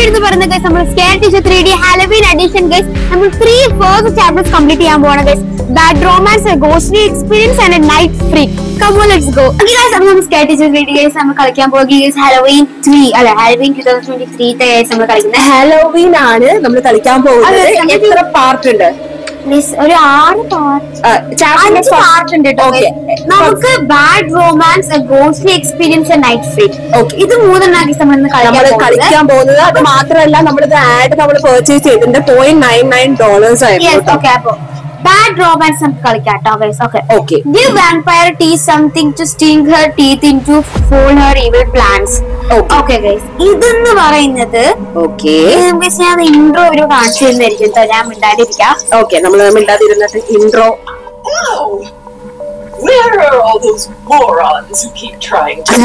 എന്ന് പറയുന്ന ഗൈസ് നമ്മൾ scare teacher 3D Halloween edition guys നമ്മൾ 3 ഫസ്റ്റ് ചാപ്റ്റേഴ്സ് കംപ്ലീറ്റ് ചെയ്യാൻ പോവാണ് guys. Bad romance, a ghostly experience and a night freak. Come on let's go. Okay guys, അപ്പോൾ നമ്മൾ scare teacher 3D guys നമ്മൾ കളിക്കാൻ പോകുക ഗൈസ്. ഹാലോവീൻ 3 അല്ല Halloween 2023 ത്തെ ഗൈസ് നമ്മൾ കളിക്കുന്നത്. ഹാലോവീൻ ആണ് നമ്മൾ കളിക്കാൻ പോകുന്നത്. എത്ര പാർട്ട് ഉണ്ട്? ഒരു 6 പാർട്ട് ഉണ്ട്. നമുക്ക് bad romance, a ghostly experience, a night freak. ഇത് മൂന്നെണ്ണാക്കി നമ്മൾ കളിക്കാൻ പോകുന്നത്. അത് മാത്രമല്ല നമ്മളിത് ആഡ് നമ്മൾ പർച്ചേസ് ചെയ്തിട്ടുണ്ട് $0.99 ആയിരുന്നു. ഓക്കെ, അപ്പൊ bad romance നമുക്ക് കളിക്കാട്ടോ guys. Okay. Give vampire tea something to sting her teeth into fool her evil plans. Okay guys, ഇതെന്ന് പറയുന്നത് ഞാൻ ഇൻട്രോ ഒരു കാണിച്ചു തരുന്നതായിരിക്കും. ഞാൻ മിണ്ടാതിരിക്കാം. ഓക്കെ, നമ്മൾ മിണ്ടാതിരുന്നിട്ട് intro. Where are all those morons who keep trying to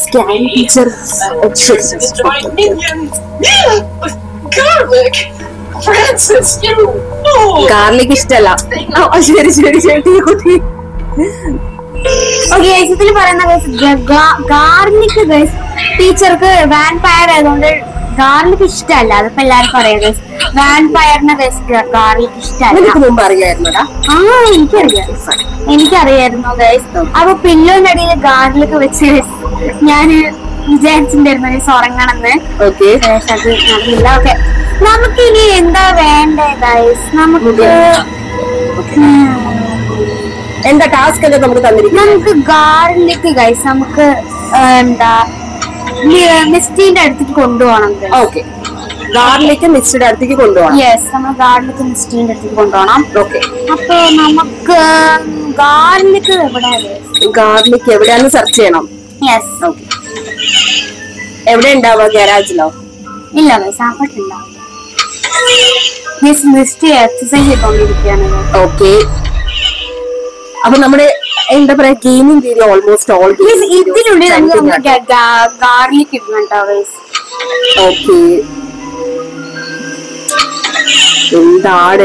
destroy minions? Garlic! Francis, you fool! Garlic ഇഷ്ടല്ല. ശരി കുട്ടി. ഓക്കെ, ഇതിൽ പറയുന്ന ഗാർലിക് ഗൈസ് ടീച്ചർക്ക് വാമ്പയർ ആയതുകൊണ്ട് ഗാർലിക് ഇഷ്ടമല്ല. അതിപ്പോ എല്ലാരും പറയാം ഗൈസ്. വാമ്പയറിന് ഗാർലിക് ഇഷ്ടമല്ല. എനിക്കറിയായിരുന്നു ഗൈസ്. അപ്പൊ പില്ലോന്റെ അടിയിൽ ഗാർലിക് വെച്ച് ഞാൻ വിചാരിച്ചിട്ടുണ്ടായിരുന്നു ഗൈസ് ഉറങ്ങണമെന്ന്. ഓക്കെ, അത് നടന്നില്ല. ഓക്കെ, നമുക്ക് ഇനി എന്താ വേണ്ടേ ഗൈസ്? നമുക്ക് എന്താ ടാസ്ക് അല്ലേ നമുക്ക് തന്നിരിക്കുന്നത്? നമുക്ക് ഗാർലിക് ഗൈസ് നമുക്ക് എന്താ മിസ്റ്റിന്റെ അടുത്തേക്ക് കൊണ്ടുപോകണം. ഓക്കെ, ഗാർലിക് മിസ്റ്റിന്റെ അടുത്തേക്ക് കൊണ്ടുപോകണം. യെസ്, നമ്മൾ ഗാർലിക് മിസ്റ്റിന്റെ അടുത്തേക്ക് കൊണ്ടുപോകണം. ഓക്കെ, അപ്പൊ നമുക്ക് ഗാർലിക് എവിടെയാന്ന് സെർച്ച് ചെയ്യണം. യെസ്. ഓക്കെ, എവിടെ ഉണ്ടാവുക? ഗാരാജിലോ? ഇല്ല ഗൈസ്, അങ്ങോട്ടുണ്ടാവും. മിസ്റ്റി എക്സസൈസ് ചെയ്തോണ്ടിരിക്കുകയാണ്. ഓക്കെ, അപ്പൊ നമ്മുടെ എന്താ പറയാ ഗെയിമിംഗ് രീതി ഓൾമോസ്റ്റ് ഓൾ ഇതിനുള്ളിൽ നമുക്ക് ഗാർലിക് ഇടുന്നുണ്ടോ ഗൈസ്? ഓക്കെ, എന്താണ്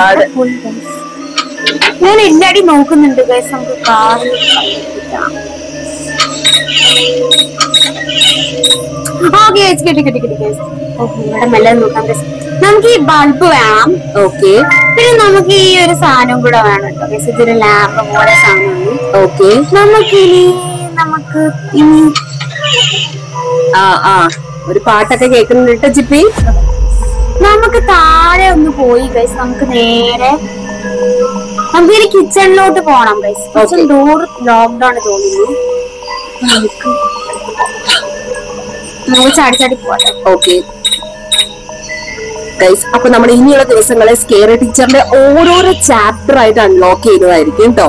ഞാൻ എല്ലാടി നോക്കുന്നുണ്ട് ഗൈസ്. നമുക്ക് ഗാർലിക് നമുക്ക് ഈ ബൾബ് വേണം. ഓക്കെ, പിന്നെ നമുക്ക് ഈ ഒരു സാധനം കൂടെ വേണം കേട്ടോ ഗൈസ്. ഇതൊരു ലാമ്പ് പോലെ സാധനമാണ്. ഓക്കെ, നമുക്ക് ഇനി ഒരു പാട്ടൊക്കെ കേൾക്കുന്നുണ്ട് ജിപ്പി. നമുക്ക് താഴെ ഒന്ന് പോയി ഗൈസ്. നമുക്ക് നേരെ നമുക്ക് ഇനി കിച്ചണിലോട്ട് പോണം ഗൈസ്. കിച്ചൺ ഡോർ ലോക്ക്ഡൌൺ തോന്നുന്നു. നമുക്ക് ചാടി പോട്ടെ. ഓക്കെ ഗൈസ്, അപ്പൊ നമ്മൾ ഇനിയുള്ള ദിവസങ്ങളെ സ്കെയർ ടീച്ചറിന്റെ ഓരോരോ ചാപ്റ്റർ ആയിട്ട് അൺലോക്ക് ചെയ്യുന്നതായിരിക്കും കേട്ടോ.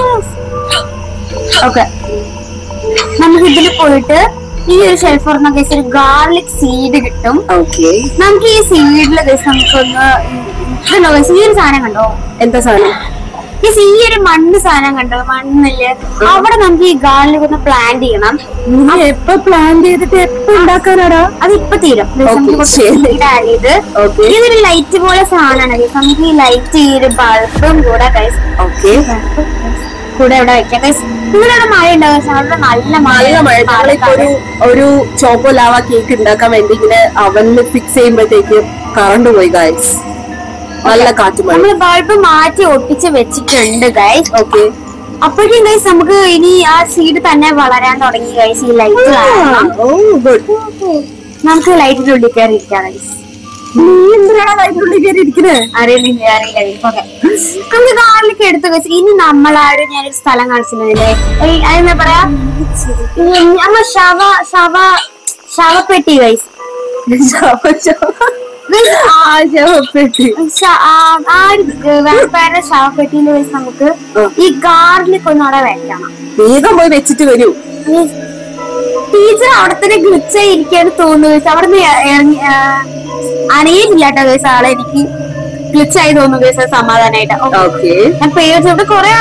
ഓക്കെ, നമുക്ക് ഇതിൽ പോയിട്ട് ഈ ഒരു ഷെൽഫ് തുറന്ന കേസ് ഒരു ഗാർലിക് സീഡ് കിട്ടും. ഓക്കെ, നമുക്ക് ഈ സീഡിലെ കേസ് നമുക്കൊന്ന് ഈ ഒരു സാധനം കണ്ടോ? എന്താ സാധനം? ഈ ഒരു മണ്ണ് സാധനം കണ്ടോ? മണ്ണില് അവിടെ നമുക്ക് ഈ ഗാർലിക് ഒന്ന് പ്ലാന്റ് ചെയ്യണം. എപ്പോ പ്ലാൻ ചെയ്തിട്ട് എപ്പോ ഉണ്ടാക്കാനാടാ? അത് ഇപ്പൊ തീരും. ഇതൊരു ലൈറ്റ് പോലെ സാധനമാണ്. നമുക്ക് ഈ ലൈറ്റ് ഈ ഒരു ബൾബും കൂടെ കൂടെ ഇവിടെ വെക്കാം. ഇവിടെ മഴ ഉണ്ടാകും. അവിടെ നല്ല മഴ. ഒരു ചോക്കോ ലാവ കേക്ക് ഉണ്ടാക്കാൻ വേണ്ടി ഇങ്ങനെ അവനിൽ ഫിക്സ് ചെയ്യുമ്പോഴത്തേക്ക് കറണ്ട് പോയി ഗൈസ്. നല്ല കാറ്റ്. നമ്മള് ബൾബ് മാറ്റി ഒട്ടിച്ച് വെച്ചിട്ടുണ്ട് ഗൈസ്. ഓക്കെ, അപ്പോഴേക്കും ഗൈസ് നമുക്ക് ഇനി ആ സീഡ് തന്നെ വളരാൻ തുടങ്ങി ഗൈസ്. ഈ ലൈറ്റ് നമുക്ക് ലൈറ്റിന്റെ ഉള്ളിൽ കയറി ഇരിക്കാം ഗൈസ്. അറിയില്ല. നമുക്ക് ഗാർലിക് എടുത്തു ഗൈസ്. ഇനി നമ്മളാരും ഞാനൊരു സ്ഥലം കാണിച്ചില്ലേ, അതെന്താ പറയാ, നമ്മൾ ശവപ്പെട്ടി ഗൈസ്. ശവപ്പെട്ടിയിൽ വെച്ച് നമുക്ക് ഈ ഗാർലിക് ഒന്ന് അവിടെ വെക്കണം. വേഗം പോയി വെച്ചിട്ട് വരൂ. ടീച്ചർ അവിടെ തന്നെ ഗ്ലിച്ചായിരിക്കാണ് തോന്നുന്നു. അവിടെ നിന്ന് അറിയില്ല കേട്ടോ ഗൈസ്. ആളെ എനിക്ക് ഗ്ലിച്ചായി തോന്നുന്നു ഗൈസ്. സമാധാനായിട്ട് ഞാൻ പേടിച്ചവിടെ കൊറേ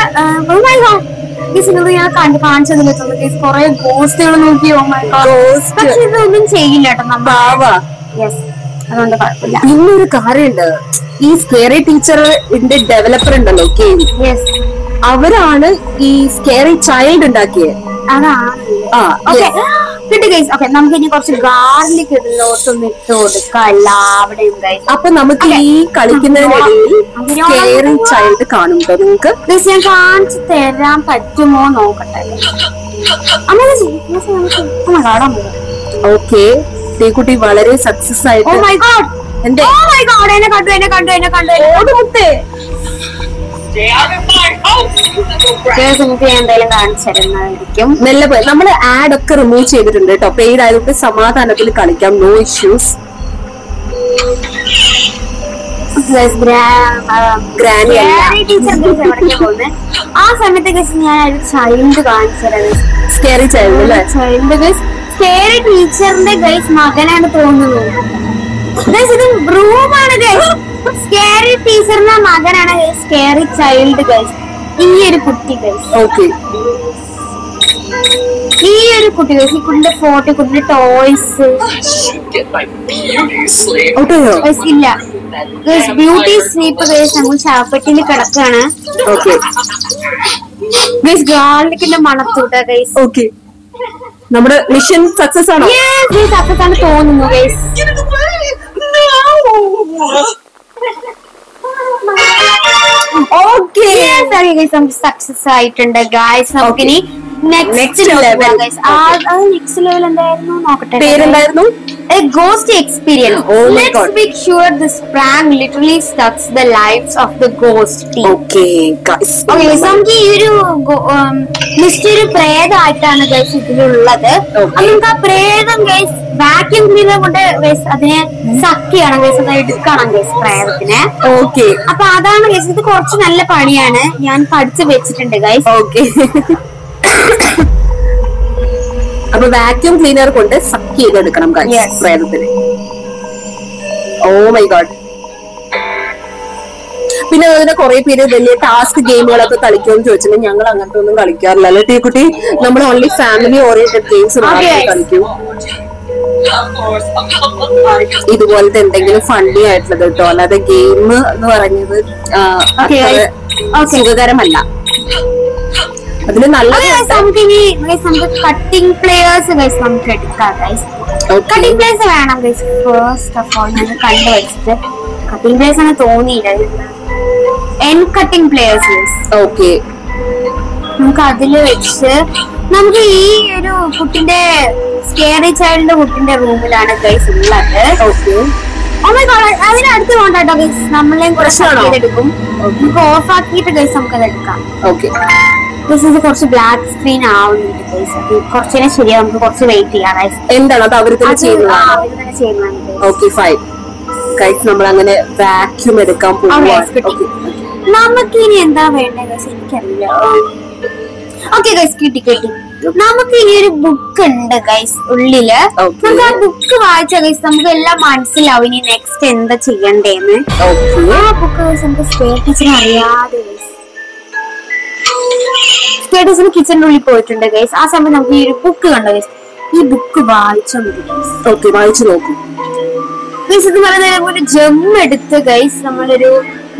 ഞാൻ കാണിച്ചതില്ല ഗൈസ്. കൊറേ ഗോസ്റ്റുകൾ നോക്കി. പക്ഷെ ഇതൊന്നും ചെയ്യില്ല കേട്ടോ നമ്മ. യെസ്, അതുകൊണ്ട് കുഴപ്പമില്ല. പിന്നൊരു കാര്യമുണ്ട്, ഈ സ്കെയറി ടീച്ചറിന്റെ ഡെവലപ്പർ ഉണ്ടല്ലോ ഗെയിം, അവരാണ് ഈ സ്കെയറി ചൈൽഡ് ഉണ്ടാക്കിയത്. അതാണ് കിട്ടി ഗൈസ്. ഓക്കെ, നമുക്ക് ഇനി കുറച്ച് ഗാർലിക് ഇതിലോട്ടൊന്ന് ഇട്ട് കൊടുക്കാം എല്ലാവിടെയും ഗൈസ്. അപ്പൊ നമുക്ക് ഈ കളിക്കുന്നതിനിടയിൽ സ്കെയറി ചൈൽഡ് കാണുമ്പോ നിങ്ങൾക്ക് ഗൈസ് ഞാൻ കാണിച്ചു തരാൻ പറ്റുമോ നോക്കട്ടെ. ഓക്കെ, തീക്കുട്ടി വളരെ സക്സസ് ആയിട്ട്. ഓ മൈ ഗോഡ്, എന്റെ ഓ മൈ ഗോഡ്, എന്നെ കണ്ടു. നമുക്ക് എന്തായാലും കാണിച്ചു തരുന്നതായിരിക്കും. നല്ല പോലെ നമ്മള് ആഡ് ഒക്കെ റിമൂവ് ചെയ്തിട്ടുണ്ട് കേട്ടോ. പെയ്ഡ് ആയതുകൊണ്ട് സമാധാനത്തിൽ കളിക്കാം, നോ ഇഷ്യൂസ്. ഗ്രാനി ആ സമയത്ത് ഞാൻ ഒരു ചൈൽഡ് കാണിച്ചു തരാം. സ്കെയറി ചൈൽഡ് അല്ലേ? ചൈൽഡ് ഗൈസ് സ്കെയറി ടീച്ചറിന്റെ ഗൈസ് മകനാണ് തോന്നുന്നു. ഗൈസ് ഇത് റൂമാണ് ഗൈസ്. സ്കെയറി ടീച്ചറിന്റെ മകനാണ് സ്കെയറി ചൈൽഡ് ഗൈസ്. ഈ ഒരു കുട്ടി ഗൈസ്. ഓക്കെ, ഈ ഒരു കുട്ടി ഗൈസ്. ഈ കുട്ടിന്റെ ഫോട്ടോ, കുട്ടിന്റെ ടോയ്സ് ഇല്ല ഗൈസ്. Beauty sleep guys. നമ്മൾ ചാപ്പട്ടിയിൽ കിടക്കാണ്. ഓക്കെ ഗൈസ് ഗാർലിക്കിന്റെ മണത്തൂട്ട ഗൈസ്. ഓക്കെ, നമ്മുടെ മിഷൻ സക്സസ് ആണോ? സക്സസ് ആണ് തോന്നുന്നു ഗൈസ്. ഓക്കെ, നമുക്ക് സക്സസ് ആയിട്ടുണ്ട് ഗൈസ്. നമുക്കിനി next level guys. Next level എന്തായിരുന്നു നോക്കട്ടെ. പേരെന്തായിരുന്നു? A ghost experience. Oh my Let's God. make sure this prank literally sucks the lives of the ghost team. Okay guys, Okay, so നമുക്ക് ഈ ഒരു mystery പ്രേതമായിട്ടാണ് guys ഇതിലുള്ളത്. Okay. നമുക്ക് ആ പ്രേതം ഗൈസ് വാക്യൂം ക്ലീനർ കൊണ്ട് ഗൈസ് അതിനെ സക്ക് ചെയ്യണം ഗൈസ്, അത് എടുക്കണം ഗൈസ് പ്രേതത്തിനെ. ഓക്കെ അപ്പൊ അതാണ് ഗൈസ്. ഇത് കുറച്ച് നല്ല പണിയാണ്, ഞാൻ പഠിച്ചു വെച്ചിട്ടുണ്ട് ഗൈസ്. ഓക്കെ. അപ്പൊ വാക്യൂം ക്ലീനർ കൊണ്ട് സക്ക് ചെയ്തെടുക്കണം Yes. പ്രേതത്തിന്. Oh my God. പിന്നെ അതിന് കുറെ പേര് വലിയ ടാസ്ക് ഗെയിമുകളൊക്കെ കളിക്കുമെന്ന് ചോദിച്ചിട്ടുണ്ടെങ്കിൽ ഞങ്ങൾ അങ്ങനത്തെ ഒന്നും കളിക്കാറില്ല അല്ലെ ടീക്കുട്ടി? നമ്മൾ ഓൺലി ഫാമിലി ഓറിയന്റഡ് ഗെയിംസ് മാത്രമേ കളിക്കൂ. ഇതുപോലത്തെ എന്തെങ്കിലും ഫണ്ണി ആയിട്ടുള്ളത് കേട്ടോ, അല്ലാതെ ഗെയിം എന്ന് പറഞ്ഞത് സുഖകരമല്ല. അതിന് നല്ല നമുക്ക് കട്ടിംഗ് പ്ലേയേഴ്സ് ഗൈസ് നമുക്ക് എടുക്കാം ഗൈസ്. കട്ടിംഗ് പ്ലേയേഴ്സ് വേണം ഗൈസ്. ഫസ്റ്റ് ഓഫ് ഓൾ ഞാൻ കണ്ടു വെച്ചിട്ട് കട്ടിംഗ് പ്ലേയേഴ്സ് ആണ് തോന്നിയില്ല. എൻ കട്ടിംഗ് പ്ലേയേഴ്സ് ഗൈസ്. ഓക്കെ, നമുക്ക് അതില് വെച്ച് നമുക്ക് ഈ ഒരു കുട്ടിന്റെ സ്കെയറി ചൈൽഡിന്റെ കുട്ടിന്റെ റൂമിലാണ് ഗൈസ് ഉള്ളത്. ഓക്കെ, അതിനടുത്ത് കൊണ്ടാട്ടോ ഗൈസ്. നമ്മളെയും കുറച്ച് എടുക്കും. നമുക്ക് ഓഫ് ആക്കിയിട്ട് ഗൈസ് നമുക്ക് അത് എടുക്കാം. ഓക്കെ. ഇത് കുറച്ച് ബ്ലാക്ക് സ്ക്രീൻ ആവുന്നുണ്ട് ഗൈസ്. അത് കുറച്ചേനെ ശരിയാവും. നമുക്ക് കുറച്ച് വെയിറ്റ് ചെയ്യാം ഗൈസ്. എന്താണ് അത് അവർ തന്നെ ചെയ്യുന്നത്? ചെയ്യുന്നുണ്ട്. ഓക്കെ ഫൈൻ ഗൈസ്, നമ്മൾ അങ്ങനെ വാക്യൂം എടുക്കാൻ പോകും. നമുക്ക് ഇനി എന്താ വേണ്ടത് ഗൈസ് എനിക്കറിയില്ല. ഓക്കെ ഗൈസ്, കിട്ടി. നമുക്ക് ഇനി ഒരു ബുക്ക് ഉണ്ട് ഗൈസ് ഉള്ളില്. നമുക്ക് ആ ബുക്ക് വായിച്ച ഗൈസ് നമുക്ക് എല്ലാം മനസ്സിലാവും ഇനി നെക്സ്റ്റ് എന്താ ചെയ്യണ്ടേന്ന്. ആ ബുക്ക് ഗൈസ് നമുക്ക് സ്കെയർ ടീച്ചറിനെ അറിയാതെ ഗൈസ്. സ്കെയർ ടീച്ചർ കിച്ചണിന്റെ ഉള്ളിൽ പോയിട്ടുണ്ട് ഗൈസ്. ആ സമയം നമുക്ക് ഈ ഒരു ബുക്ക് കണ്ടോ ഗൈസ്. ഈ ബുക്ക് വായിച്ചാൽ മതി ഗൈസ്. ഓക്കെ, വായിച്ചു നോക്കൂ ഗൈസ്. ഇത് പറയുന്നത് ഒരു ജെം എടുത്ത് ഗൈസ് നമ്മളൊരു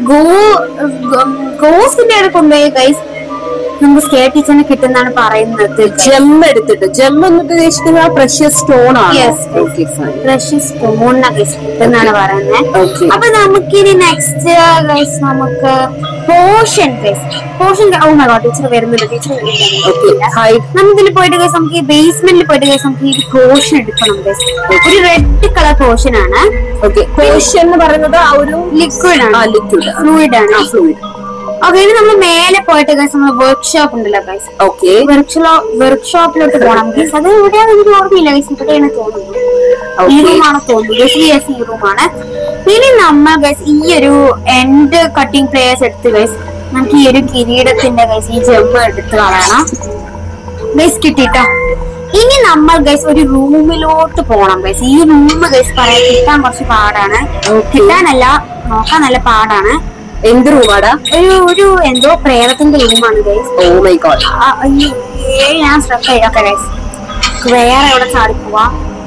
ഗോസിന്റെ അവിടെ കൊണ്ടുപോയി ഗൈസ് നമുക്ക് സ്കെയർ ടീച്ചറിനെ കിട്ടുന്നാണ് പറയുന്നത്. ജെം എടുത്തിട്ട്, ജെം എന്ന് ഉദ്ദേശിക്കുന്നത് പ്രഷ്യസ് സ്റ്റോൺ ആണ്. പ്രഷ്യസ് സ്റ്റോൺ കിട്ടുന്നാണ് പറയുന്നത്. അപ്പൊ നമുക്കിനി നെക്സ്റ്റ് ഗൈസ് നമുക്ക് potion oh my god, teacher വരുന്നുണ്ട്. ടീച്ചർ നമുക്കിതിൽ പോയിട്ട് ഗൈസ് നമുക്ക് ഈ ബേസ്മെന്റിൽ പോയിട്ട് ഗൈസ് നമുക്ക് ഈ പോഷൻ എടുക്കണം ഗൈസ്. ഒരു റെഡ് കളർ പോഷൻ ആണ്. ഓക്കെ, പോഷൻ എന്ന് പറയുന്നത് ആ ഒരു ലിക്വിഡ് ആണ്, ഫ്ലൂയിഡ് ആണ്. ഓക്കെ, ഇനി നമ്മൾ മേലെ പോയിട്ട് ഗൈസ് നമ്മൾ വർക്ക്ഷോപ്പ് ഉണ്ടല്ലോ ഗൈസ്. ഓക്കെ, വർക്ക്ഷോപ്പിലോട്ട് പോകണം ഗൈസ്. അത് എവിടെയാണെന്ന് എനിക്ക് ഓർമ്മയില്ല ഗൈസ്. ഇവിടെയാണ് തോന്നുന്നു. ഈ റൂമാണ് തോന്നുന്നു ഗൈസ്. ഈ റൂമാണ്. ഇനി നമ്മൾ ഗൈസ് ഈ ഒരു എൻഡ് കട്ടിംഗ് പ്ലേയേഴ്സ് എടുത്ത് ഗൈസ് നമുക്ക് ഈ ഒരു കിരീടത്തിന്റെ ഗൈസ് ഈ ജെമ്മ് എടുത്ത് കളയണം ഗൈസ്. കിട്ടിട്ടോ. ഇനി നമ്മൾ ഗൈസ് ഒരു റൂമിലോട്ട് പോകണം ഗൈസ്. ഈ റൂം ഗൈസ് പറയാൻ കിട്ടാൻ കുറച്ച് പാടാണ്. കിട്ടാനല്ല, നോക്കാൻ നല്ല പാടാണ്. എന്ത് റൂമാടാ? ഒരു എന്തോ പ്രേതത്തിന്റെ റൂമാണ് ഗൈസ്. Oh my God. ഞാൻ ശ്രദ്ധ ഗൈസ് വേറെ എവിടെ ചാടി പോവാ.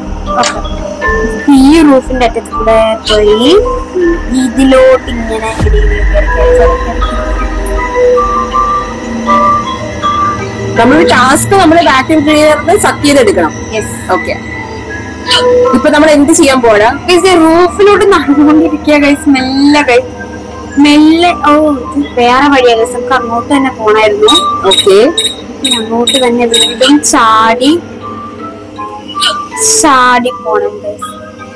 ഈ റൂഫിന്റെ അറ്റത്ത് കൂടെ പോയി ഇതിലോട്ട് ഇങ്ങനെ നമ്മളൊരു ടാസ്ക് നമ്മള് വാക്യൂം ക്ലീനറിന് സക്ക് ചെയ്തെടുക്കണം. ഓക്കെ, ഇപ്പൊ നമ്മൾ എന്ത് ചെയ്യാൻ പോരാ? റൂഫിലോട്ട് നടന്നുകൊണ്ടിരിക്കുക ഗൈസ്. മെല്ലെ ഓ വേറെ വഴിയാ ഗൈസ്. നമുക്ക് അങ്ങോട്ട് തന്നെ പോണായിരുന്നു. ഓക്കെ, അങ്ങോട്ട് തന്നെ വീണ്ടും ചാടി പോണം ഗൈസ്.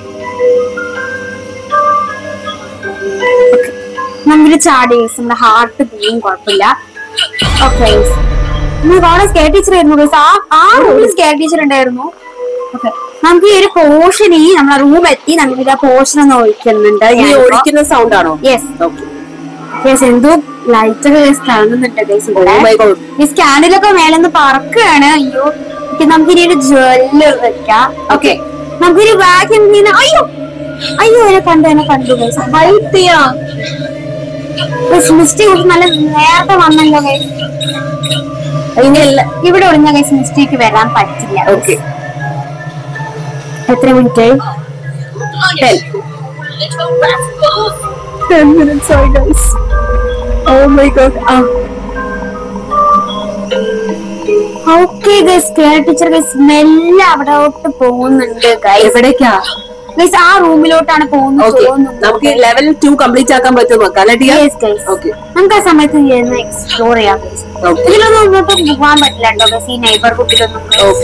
നമുക്ക് ചാടി ഗൈസ്. നമ്മുടെ ഹാർട്ട് പോവും, കുഴപ്പമില്ല. ഓക്കെ, അവിടെ സ്കെയർ ടീച്ചർ ആയിരുന്നു ഗൈസ്. ആ റൂമിൽ സ്കെയർ ടീച്ചർ ഉണ്ടായിരുന്നു. ഓക്കെ, നമുക്ക് ഈ ഒരു പോർഷന് നമ്മളെ റൂം എത്തി. നമുക്ക് ആ പോർഷൻ ഒന്ന് ഒഴിക്കുന്നുണ്ട്. ഒഴിക്കുന്ന സൗണ്ട് ആണോ? യെസ്. യെസ്, എന്തോ ലൈറ്റ് ഒക്കെ ഗൈസ് കാണുന്നുണ്ട് ഗൈസ്. ഈ സ്കാനിലൊക്കെ മേലെന്ന് പറക്കുകയാണ്. അയ്യോ, നമുക്ക് ഇനി ഒരു ജ്വല്ലർ വെക്കാം. ഓക്കെ, നമുക്കൊരു വാക്യൂം ക്ലീനർ. അയ്യോ എന്നെ കണ്ടു ഗൈസ്. മിസ്റ്റേക്ക് നല്ല നേരത്തെ വന്നല്ലോ ഗൈസ്. ഇവിടെ ഒളിഞ്ഞ ഗൈസ് മിസ്റ്റേക്ക് വരാൻ പറ്റില്ല. ഓക്കെ, എത്ര മിനിറ്റ്? 10 minutes ആയി guys. Oh my god. Okay guys, care teacher guys മെല്ലെ അവിടോട്ട് പോകുന്നുണ്ട് ഗൈസ്. എവിടേക്കാ ഗൈസ്? ആ റൂമിലോട്ടാണ് പോകുന്നത്. നമുക്ക് ലെവൽ 2 കംപ്ലീറ്റ് ആക്കാൻ പറ്റുമോ നോക്കാം. നമുക്ക് ആ സമയത്ത് എക്സ്പ്ലോർ ചെയ്യാം ഗൈസ്. ഇതിലൊന്നും ഇങ്ങോട്ട് പോകാൻ പറ്റില്ല കേട്ടോ ഗൈസ്, ഈ നെയ്ബർഹുഡിലൊന്നും.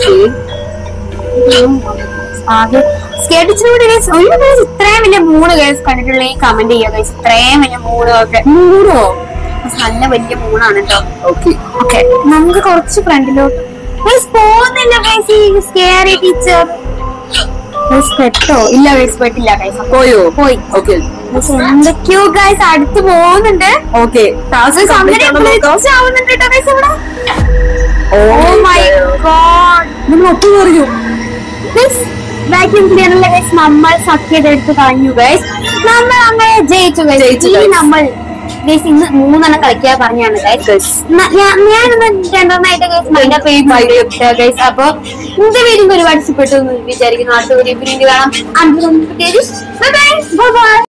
ആകെ സ്കെയർ ടീച്ചറോട് ഗൈസ് ഒരു ഗൈസ് ഇത്രയും വലിയ മൂണ് ഗൈസ് കണ്ടിട്ടുള്ള കമന്റ് ചെയ്യുക ഗൈസ്. ഇത്രയും വലിയ മൂണൊക്കെ. മൂണോ? നല്ല വലിയ മൂണാണ് കേട്ടോ. ഓക്കെ, നമുക്ക് കുറച്ച് ഫ്രണ്ടിലോട്ട് പോകുന്നില്ല ഗൈസ്. ഈ സ്കെയർ ടീച്ചർ പെട്ടോ? ഇല്ല ഗൈസ്, പെട്ടില്ല ഗൈസ്. പോയി. എന്തൊക്കെയോ ഗൈസ് അടുത്ത് പോകുന്നുണ്ട്. ഓക്കെ, ആവുന്നുണ്ട് കേട്ടോ ഗൈസ് ഇവിടെ. ഓ മൈ ഗോഡ്, നമ്മൾ ഒത്തു പറഞ്ഞു. വാക്യൂം ക്ലീനറിലെ ഗൈസ് നമ്മൾ സക്ക് ചെയ്തെടുത്ത് കഴിഞ്ഞു ഗൈസ്. നമ്മൾ അങ്ങനെ ജയിച്ചു ഗൈസ്. നമ്മൾ ഗൈസ് ഇന്ന് 3 എണ്ണം കളിക്കാൻ പറഞ്ഞാണ് ഗൈസ്. ഞാനൊന്ന് 2 എണ്ണമായിട്ട് ഗൈസ് മൈൻഡ് അപ്പ് ഗൈസ്. അപ്പൊ എന്റെ പേരും ഒരുപാട് ഇഷ്ടപ്പെട്ടു എന്ന് വിചാരിക്കുന്നു. അടുത്ത ഒരു കാണാം.